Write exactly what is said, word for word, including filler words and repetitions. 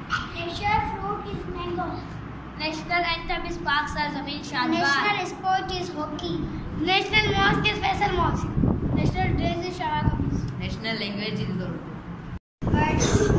National fruit is mango. National anthem is Pak Sar Zameen Shadbar. National sport is hockey. National mosque is Faisal Mosque. National dress is Shara Kameez. National language is Urdu. Birds.